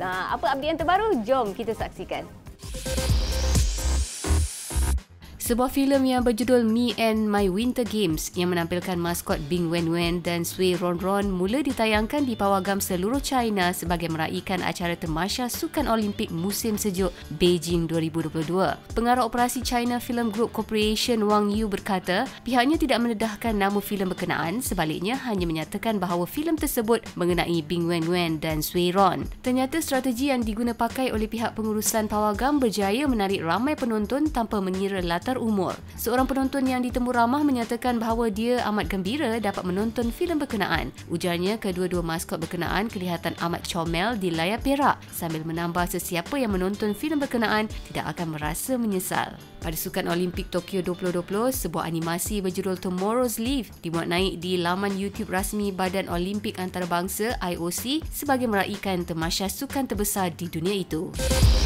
Apa update yang terbaru? Jom kita saksikan. Sebuah filem yang berjudul Me and My Winter Games yang menampilkan maskot Bing Wenwen dan Sui Ronron mula ditayangkan di pawagam seluruh China sebagai meraihkan acara Tamasya Sukan Olimpik Musim Sejuk Beijing 2022. Pengarah operasi China Film Group Corporation Wang Yu berkata pihaknya tidak mendedahkan nama filem berkenaan, sebaliknya hanya menyatakan bahawa filem tersebut mengenai Bing Wenwen dan Sui Ron. Ternyata strategi yang diguna pakai oleh pihak pengurusan pawagam berjaya menarik ramai penonton tanpa mengira latar umur. Seorang penonton yang ditemu ramah menyatakan bahawa dia amat gembira dapat menonton filem berkenaan. Ujarnya kedua-dua maskot berkenaan kelihatan amat comel di layar perak, sambil menambah sesiapa yang menonton filem berkenaan tidak akan merasa menyesal. Pada Sukan Olimpik Tokyo 2020, sebuah animasi berjudul Tomorrow's Leave dimuat naik di laman YouTube rasmi Badan Olimpik Antarabangsa IOC sebagai meraihkan tamasya sukan terbesar di dunia itu.